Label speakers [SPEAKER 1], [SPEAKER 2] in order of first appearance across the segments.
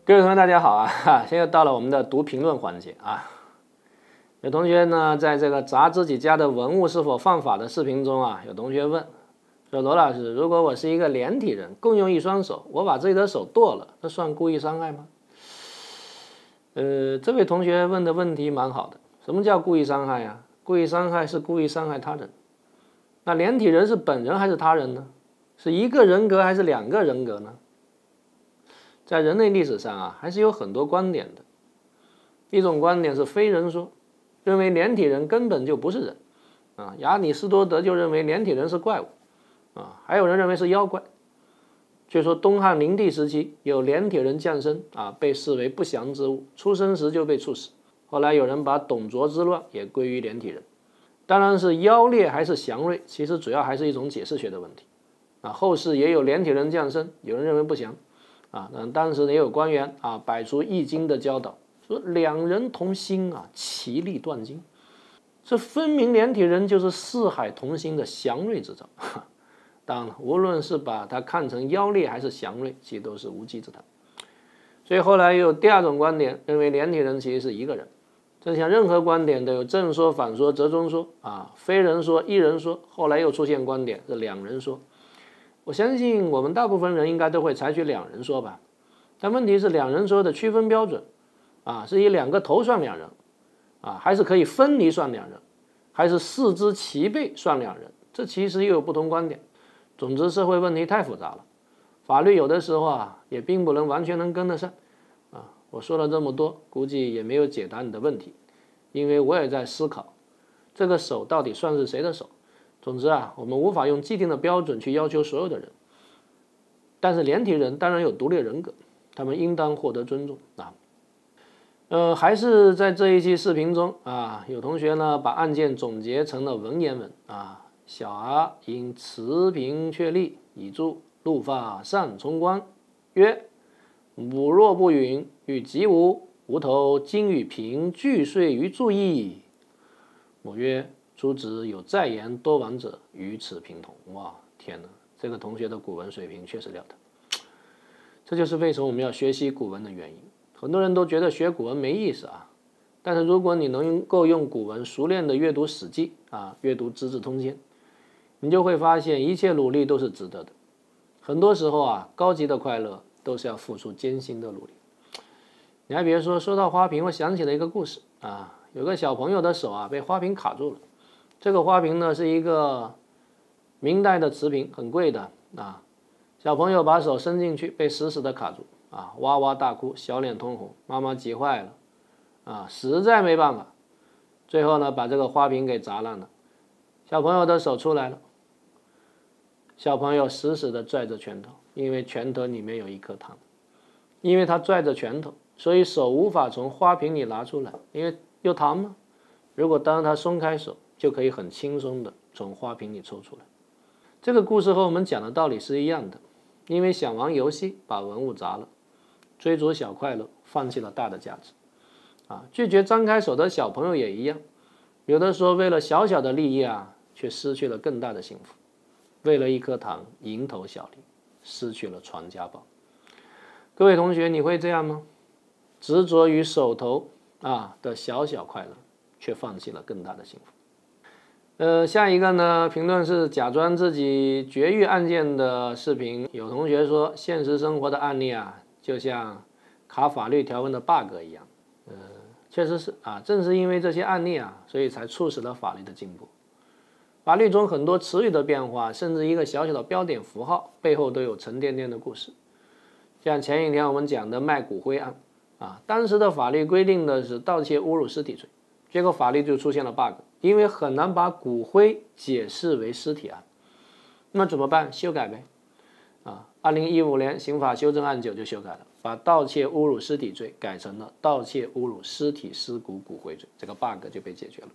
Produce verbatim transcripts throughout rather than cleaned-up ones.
[SPEAKER 1] 各位同学大家好啊，现在又到了我们的读评论环节啊。有同学呢在这个砸自己家的文物是否犯法的视频中啊，有同学问说，罗老师，如果我是一个连体人，共用一双手，我把自己的手剁了，这算故意伤害吗？呃，这位同学问的问题蛮好的。什么叫故意伤害啊？故意伤害是故意伤害他人。那连体人是本人还是他人呢？是一个人格还是两个人格呢？在人类历史上啊，还是有很多观点的。一种观点是非人说，认为连体人根本就不是人啊。亚里士多德就认为连体人是怪物啊，还有人认为是妖怪。据说东汉灵帝时期有连体人降生啊，被视为不祥之物，出生时就被处死。后来有人把董卓之乱也归于连体人。当然是妖孽还是祥瑞，其实主要还是一种解释学的问题啊。后世也有连体人降生，有人认为不祥。啊，那当时也有官员啊摆出易经的教导，说两人同心啊，其利断金。这分明连体人就是四海同心的祥瑞之兆。当然了，无论是把它看成妖孽还是祥瑞，其实都是无稽之谈。所以后来又有第二种观点，认为连体人其实是一个人。正像任何观点都有正说、反说、折中说啊，非人说、一人说，后来又出现观点是两人说。我相信我们大部分人应该都会采取两人说吧，但问题是两人说的区分标准啊，是以两个头算两人啊，还是可以分离算两人，还是四肢齐备算两人？这其实又有不同观点。总之，社会问题太复杂了，法律有的时候啊也并不能完全能跟得上啊。我说了这么多，估计也没有解答你的问题，因为我也在思考这个手到底算是谁的手。总之啊，我们无法用既定的标准去要求所有的人，但是连体人当然有独立人格，他们应当获得尊重啊。呃，还是在这一期视频中啊，有同学呢把案件总结成了文言文啊。小儿因持平确立，以助怒发上冲冠，曰：吾若不允，与己无，吾头今与平俱遂于注意。母曰：诸子有在言多亡者，与此平同。哇，天哪，这个同学的古文水平确实了得。这就是为什么我们要学习古文的原因。很多人都觉得学古文没意思啊，但是如果你能够用古文熟练的阅读《史记》啊，阅读《资治通鉴》，你就会发现一切努力都是值得的。很多时候啊，高级的快乐都是要付出艰辛的努力。你还别说，说到花瓶，我想起了一个故事啊，有个小朋友的手啊被花瓶卡住了。这个花瓶呢是一个明代的瓷瓶，很贵的啊。小朋友把手伸进去，被死死的卡住啊，哇哇大哭，小脸通红，妈妈急坏了啊，实在没办法，最后呢把这个花瓶给砸烂了。小朋友的手出来了，小朋友死死的拽着拳头，因为拳头里面有一颗糖，因为他拽着拳头，所以手无法从花瓶里拿出来，因为有糖嘛。如果当他松开手，就可以很轻松的从花瓶里抽出来。这个故事和我们讲的道理是一样的，因为想玩游戏把文物砸了，追逐小快乐放弃了大的价值啊。拒绝张开手的小朋友也一样，有的时候为了小小的利益啊，却失去了更大的幸福。为了一颗糖蝇头小利，失去了传家宝。各位同学，你会这样吗？执着于手头啊的小小快乐，却放弃了更大的幸福。呃，下一个呢，评论是假装自己绝育案件的视频。有同学说，现实生活的案例啊，就像卡法律条文的 bug 一样。呃，确实是啊，正是因为这些案例啊，所以才促使了法律的进步。法律中很多词语的变化，甚至一个小小的标点符号背后都有沉甸甸的故事。像前几天我们讲的卖骨灰案啊，当时的法律规定的是盗窃侮辱尸体罪，结果法律就出现了 bug， 因为很难把骨灰解释为尸体案。那怎么办？修改呗。啊，二零一五年刑法修正案九就修改了，把盗窃侮辱尸体罪改成了盗窃侮辱尸体尸骨骨灰罪，这个 bug 就被解决了。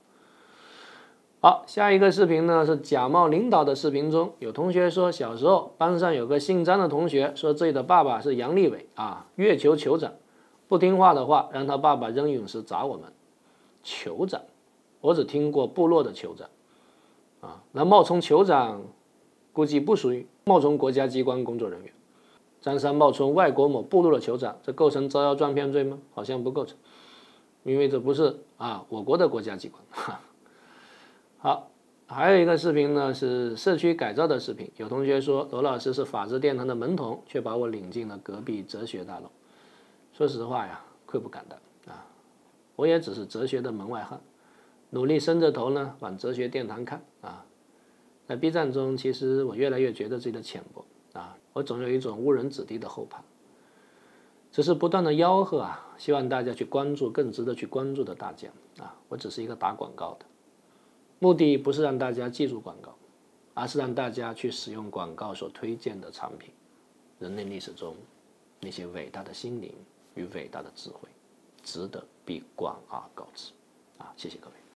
[SPEAKER 1] 好，下一个视频呢是假冒领导的视频中，有同学说小时候班上有个姓张的同学说自己的爸爸是杨利伟啊，月球酋长，不听话的话让他爸爸扔陨石砸我们。酋长，我只听过部落的酋长啊，那冒充酋长估计不属于冒充国家机关工作人员。 张三冒充外国某部落的酋长，这构成招摇撞骗罪吗？好像不构成，因为这不是啊我国的国家机关。哈好，还有一个视频呢是社区改造的视频，有同学说罗老师是法治殿堂的门童，却把我领进了隔壁哲学大楼。说实话呀，愧不敢当啊，我也只是哲学的门外汉，努力伸着头呢往哲学殿堂看啊。在 B 站中，其实我越来越觉得自己的浅薄啊，我总有一种误人子弟的后怕，只是不断的吆喝啊，希望大家去关注更值得去关注的大奖啊，我只是一个打广告的。目的不是让大家记住广告，而是让大家去使用广告所推荐的产品。人类历史中那些伟大的心灵与伟大的智慧，值得比广而告之。啊，谢谢各位。